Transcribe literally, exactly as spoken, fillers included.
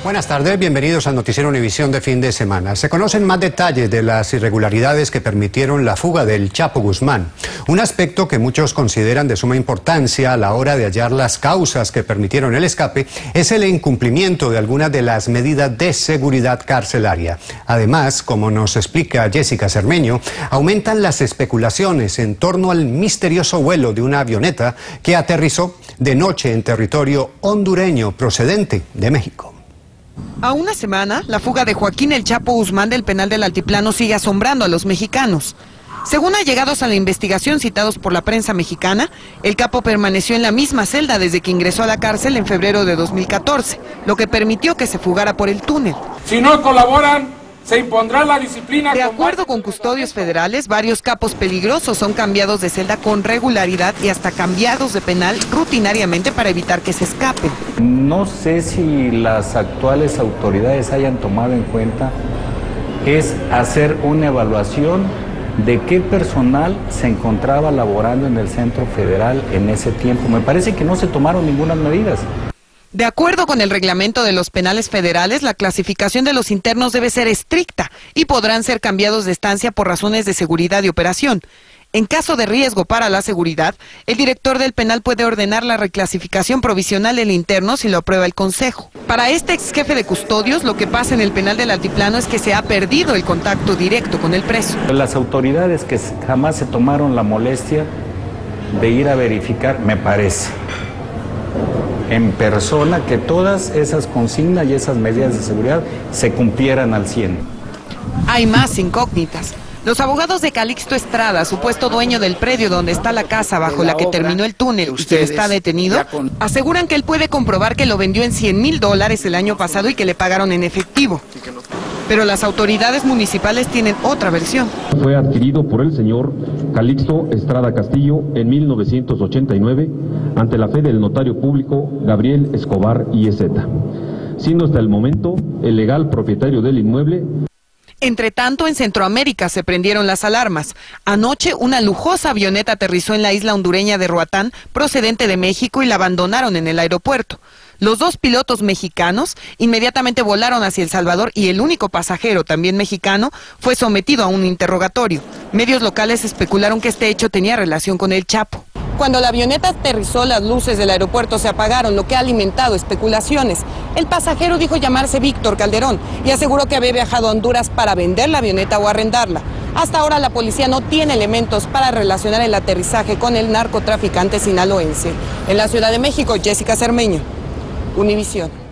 Buenas tardes, bienvenidos al Noticiero Univisión de fin de semana. Se conocen más detalles de las irregularidades que permitieron la fuga del Chapo Guzmán, un aspecto que muchos consideran de suma importancia a la hora de hallar las causas que permitieron el escape, es el incumplimiento de algunas de las medidas de seguridad carcelaria. Además, como nos explica Jessica Cermeño, aumentan las especulaciones en torno al misterioso vuelo de una avioneta que aterrizó de noche en territorio hondureño procedente de México. A una semana, la fuga de Joaquín El Chapo Guzmán del penal del Altiplano sigue asombrando a los mexicanos. Según allegados a la investigación citados por la prensa mexicana, el capo permaneció en la misma celda desde que ingresó a la cárcel en febrero de dos mil catorce, lo que permitió que se fugara por el túnel. Si no colaboran, se impondrá la disciplina. De acuerdo con custodios federales, varios capos peligrosos son cambiados de celda con regularidad y hasta cambiados de penal rutinariamente para evitar que se escapen. No sé si las actuales autoridades hayan tomado en cuenta es hacer una evaluación de qué personal se encontraba laborando en el Centro Federal en ese tiempo. Me parece que no se tomaron ninguna medidas. De acuerdo con el reglamento de los penales federales, la clasificación de los internos debe ser estricta y podrán ser cambiados de estancia por razones de seguridad y operación. En caso de riesgo para la seguridad, el director del penal puede ordenar la reclasificación provisional del interno si lo aprueba el Consejo. Para este ex jefe de custodios, lo que pasa en el penal del Altiplano es que se ha perdido el contacto directo con el preso. Las autoridades que jamás se tomaron la molestia de ir a verificar, me parece, en persona, que todas esas consignas y esas medidas de seguridad se cumplieran al cien. Hay más incógnitas. Los abogados de Calixto Estrada, supuesto dueño del predio donde está la casa bajo la que terminó el túnel y que está detenido, aseguran que él puede comprobar que lo vendió en cien mil dólares el año pasado y que le pagaron en efectivo. Pero las autoridades municipales tienen otra versión. Fue adquirido por el señor Calixto Estrada Castillo en mil novecientos ochenta y nueve ante la fe del notario público Gabriel Escobar Iezeta, siendo hasta el momento el legal propietario del inmueble. Entre tanto, en Centroamérica se prendieron las alarmas. Anoche, una lujosa avioneta aterrizó en la isla hondureña de Roatán, procedente de México, y la abandonaron en el aeropuerto. Los dos pilotos mexicanos inmediatamente volaron hacia El Salvador y el único pasajero, también mexicano, fue sometido a un interrogatorio. Medios locales especularon que este hecho tenía relación con el Chapo. Cuando la avioneta aterrizó, las luces del aeropuerto se apagaron, lo que ha alimentado especulaciones. El pasajero dijo llamarse Víctor Calderón y aseguró que había viajado a Honduras para vender la avioneta o arrendarla. Hasta ahora la policía no tiene elementos para relacionar el aterrizaje con el narcotraficante sinaloense. En la Ciudad de México, Jessica Cermeño, Univisión.